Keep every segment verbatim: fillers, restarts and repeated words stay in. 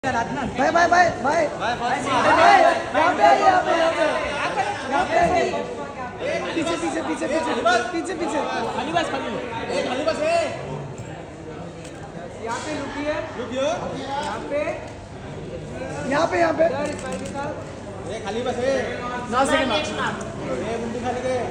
भाई भाई भाई भाई यहाँ पे यहाँ पे यहाँ पे पीछे पीछे पीछे पीछे पीछे पीछे खाली बस खाली एक खाली बस है यहाँ पे रुकिए रुकियो यहाँ पे यहाँ पे यहाँ पे एक खाली बस है नौ सेकंड ये मुंडी खाली दे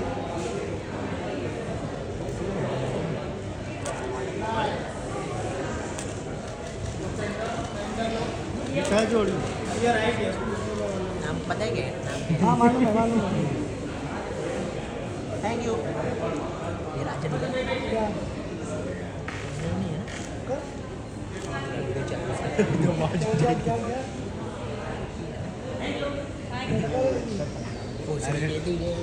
क्या जोड़ी ये राइट है नाम पता है क्या? हाँ मालूम है मालूम है थैंक यू। ये राजन का क्या नहीं है क्या क्या क्या वो सर ये दी ये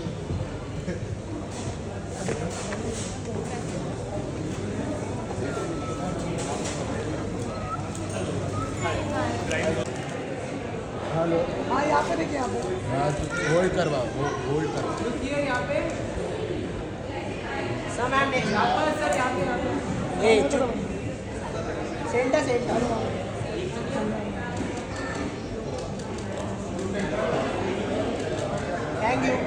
हेलो हाँ यहाँ पे देखिए यहाँ पे होल्ड करवा होल्ड करवा रुकिए यहाँ पे सर मैम नेक्स्ट यहाँ पर सर यहाँ पे यहाँ पे ए चुप सेंटर सेंटर थैंक यू।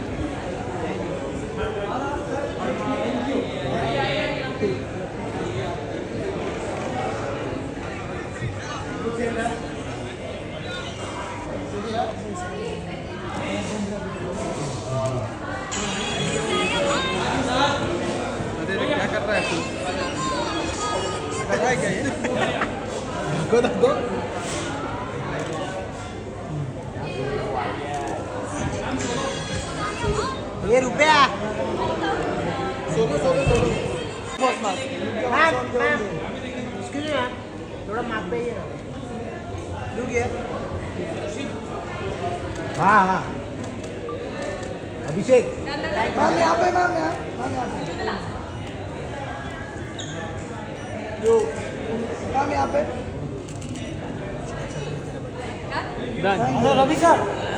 क्या कर रहा है तू कर रहा है क्या ये देखो देखो ये रुपया सोलो सोलो सोलो ma'am ma'am excuse me ma'am थोड़ा माप पे ही रुकिए। हाँ हाँ अभिषेक मैम यहाँ पे मैम यहाँ मैम यहाँ पे जो मैम यहाँ पे रवि सर